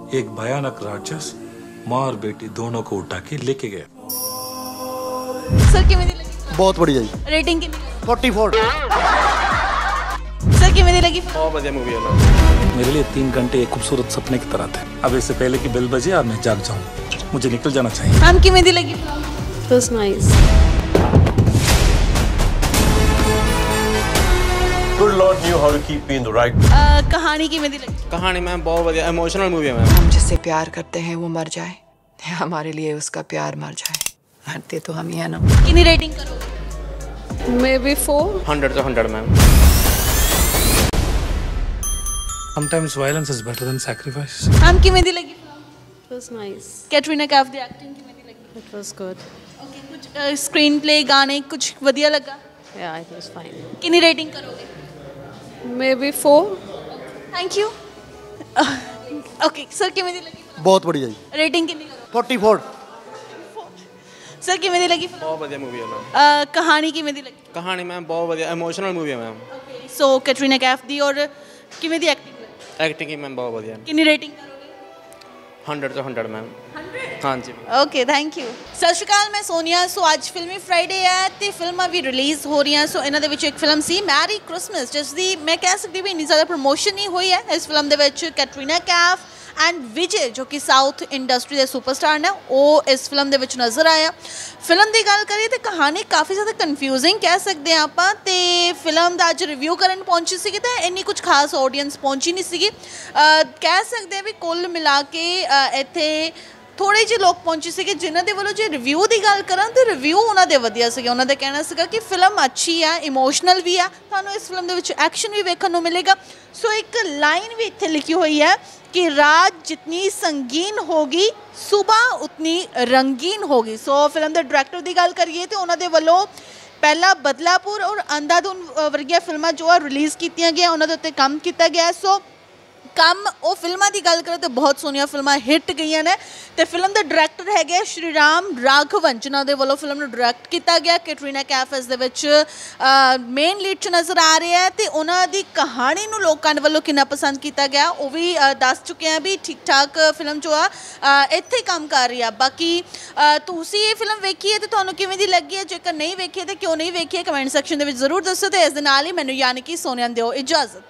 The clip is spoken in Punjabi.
एक भयानक राक्षस माँ और बेटी दोनों को उठा के लेके गया। सर किवें दी लगी? बहुत बढ़िया जी। रेटिंग कितनी? 44। सर किवें दी लगी? बहुत बढ़िया मूवी है। मेरे लिए 3 घंटे एक खूबसूरत सपने की तरह थे। अब इससे पहले कि बेल बजे और मैं जाग जाऊं, मुझे निकल जाना चाहिए। मैम किवें दी लगी? It was nice. Good Lord knew how to keep me in the right. कहानी किवें दी लगी? कहानी मैम बहुत बढ़िया इमोशनल मूवी है मैम। हम जिससे प्यार करते हैं वो मर जाए या हमारे लिए उसका प्यार मर जाए, मरते तो हम ही है ना। कितनी रेटिंग करोगे? Maybe 4. 100 to 100 ma'am. Sometimes violence is better than sacrifice. Ma'am किवें दी लगी? It was nice. Katrina Kaif दी एक्टिंग किवें दी लगी? It was good. ओके, कुछ स्क्रीन प्ले गाने कुछ ਵਧੀਆ ਲੱਗਾ? Yeah, it was fine. कितनी रेटिंग करोगे? Maybe 4. Thank you. Okay, sir किवें दी लगी? बहुत बढ़िया जी। रेटिंग कितनी करोगे? 44। सर किवें दी लगी? बहुत बढ़िया मूवी है मैम। कहानी किवें दी लगी? कहानी मैम बहुत बढ़िया इमोशनल मूवी है ma'am. Okay, so Katrina Kaif दी और किवें दी एक्टिंग लगी? एक्टिंग ही मैम बहुत बढ़िया है। कितनी रेटिंग करोगे? 100 to 100 मैम। 100? हाँ जी। Okay thank you. ਸਤਿ ਸ਼੍ਰੀ ਅਕਾਲ, ਮੈਂ ਸੋਨੀਆ। ਸੋ ਅੱਜ ਫਿਲਮੀ ਫਰਾਈਡੇ ਹੈ ਤੇ ਫਿਲਮਾਂ ਵੀ ਰਿਲੀਜ਼ ਹੋ ਰਹੀਆਂ। ਸੋ ਇਹਨਾਂ ਦੇ ਵਿੱਚ ਇੱਕ ਫਿਲਮ ਸੀ ਮੈਰੀ ਕ੍ਰਿਸਮਸ, ਜਿਸ ਦੀ ਮੈਂ ਕਹਿ ਸਕਦੀ ਵੀ ਇੰਨੀ ਜ਼ਿਆਦਾ ਪ੍ਰਮੋਸ਼ਨ ਨਹੀਂ ਹੋਈ ਹੈ। ਇਸ ਫਿਲਮ ਦੇ ਵਿੱਚ ਕੈਟਰੀਨਾ ਕੈਫ ਐਂਡ ਵਿਜੇ ਜੋ ਕਿ ਸਾਊਥ ਇੰਡਸਟਰੀ ਦੇ ਸੁਪਰਸਟਾਰ ਨੇ, ਉਹ ਇਸ ਫਿਲਮ ਦੇ ਵਿੱਚ ਨਜ਼ਰ ਆਇਆ। ਫਿਲਮ ਦੀ ਗੱਲ ਕਰੀਏ ਤਾਂ ਕਹਾਣੀ ਕਾਫੀ ਜ਼ਿਆਦਾ ਕਨਫਿਊਜ਼ਿੰਗ ਕਹਿ ਸਕਦੇ ਹਾਂ ਆਪਾਂ। ਤੇ ਫਿਲਮ ਦਾ ਅੱਜ ਰਿਵਿਊ ਕਰਨ ਪਹੁੰਚੀ ਸੀਗੀ ਤਾਂ ਇੰਨੀ ਕੁਝ ਖਾਸ ਆਡੀਅנס ਪਹੁੰਚੀ ਨਹੀਂ ਸੀਗੀ। ਕਹਿ ਸਕਦੇ ਹਾਂ ਵੀ ਕੁੱਲ ਮਿਲਾ ਕੇ ਇੱਥੇ ਥੋੜ੍ਹੇ ਜਿਹੇ ਲੋਕ ਪਹੁੰਚੇ ਸੀਗੇ ਜਿਨ੍ਹਾਂ ਦੇ ਵੱਲੋਂ ਜੇ ਰਿਵਿਊ ਦੀ ਗੱਲ ਕਰਾਂ ਤਾਂ ਰਿਵਿਊ ਉਹਨਾਂ ਦੇ ਵਧੀਆ ਸੀਗੇ। ਉਹਨਾਂ ਦਾ ਕਹਿਣਾ ਸੀਗਾ ਕਿ ਫਿਲਮ ਅੱਛੀ ਆ, ਇਮੋਸ਼ਨਲ ਵੀ ਆ, ਤੁਹਾਨੂੰ ਇਸ ਫਿਲਮ ਦੇ ਵਿੱਚ ਐਕਸ਼ਨ ਵੀ ਵੇਖਣ ਨੂੰ ਮਿਲੇਗਾ। ਸੋ ਇੱਕ ਲਾਈਨ ਵੀ ਇੱਥੇ ਲਿਖੀ ਹੋਈ ਹੈ ਕਿ ਰਾਤ ਜਿਤਨੀ ਸੰਗੀਨ ਹੋਗੀ ਸੁਬਾਹ ਉਤਨੀ ਰੰਗੀਨ ਹੋਗੀ। ਸੋ ਫਿਲਮ ਦੇ ਡਾਇਰੈਕਟਰ ਦੀ ਗੱਲ ਕਰੀਏ ਤਾਂ ਉਹਨਾਂ ਦੇ ਵੱਲੋਂ ਪਹਿਲਾਂ ਬਦਲਾਪੁਰ ਔਰ ਅੰਧਾਧੁਨ ਵਰਗੀਆਂ ਫਿਲਮਾਂ ਜੋ ਆ ਰਿਲੀਜ਼ ਕੀਤੀਆਂ ਗਈਆਂ, ਉਹਨਾਂ ਦੇ ਉੱਤੇ ਕੰਮ ਕੀਤਾ ਗਿਆ। ਸੋ ਕੰਮ ਉਹ ਫਿਲਮਾਂ ਦੀ ਗੱਲ ਕਰਾਂ ਤਾਂ ਬਹੁਤ ਸੋਹਣੀਆਂ ਫਿਲਮਾਂ ਹਿੱਟ ਗਈਆਂ ਨੇ। ਤੇ ਫਿਲਮ ਦੇ ਡਾਇਰੈਕਟਰ ਹੈਗੇ ਸ਼੍ਰੀ ਰਾਮ ਰਾਘਵਨ, ਜਿਨ੍ਹਾਂ ਦੇ ਵੱਲੋਂ ਫਿਲਮ ਨੂੰ ਡਾਇਰੈਕਟ ਕੀਤਾ ਗਿਆ। ਕੈਟਰੀਨਾ ਕੈਫ ਇਸ ਦੇ ਵਿੱਚ ਮੇਨ ਲੀਡ 'ਚ ਨਜ਼ਰ ਆ ਰਿਹਾ ਹੈ ਤੇ ਉਹਨਾਂ ਦੀ ਕਹਾਣੀ ਨੂੰ ਲੋਕਾਂ ਦੇ ਵੱਲੋਂ ਕਿੰਨਾ ਪਸੰਦ ਕੀਤਾ ਗਿਆ ਉਹ ਵੀ ਦੱਸ ਚੁੱਕੇ ਹਾਂ ਵੀ ਠੀਕ ਠਾਕ ਫਿਲਮ ਜੋ ਆ ਇੱਥੇ ਹੀ ਕੰਮ ਕਰ ਰਹੀ ਆ। ਬਾਕੀ ਤੁਸੀਂ ਇਹ ਫਿਲਮ ਵੇਖੀ ਹੈ ਤੇ ਤੁਹਾਨੂੰ ਕਿਵੇਂ ਦੀ ਲੱਗੀ ਹੈ? ਜੇਕਰ ਨਹੀਂ ਵੇਖੀ ਹੈ ਤਾਂ ਕਿਉਂ ਨਹੀਂ ਵੇਖੀ ਹੈ, ਕਮੈਂਟ ਸੈਕਸ਼ਨ ਦੇ ਵਿੱਚ ਜ਼ਰੂਰ ਦੱਸੋ। ਤੇ ਇਸ ਦੇ ਨਾਲ ਹੀ ਮੈਨੂੰ ਯਾਨੀ ਕਿ ਸੋਨੀਆ ਨੂੰ ਦਿਓ ਇਜਾਜ਼ਤ।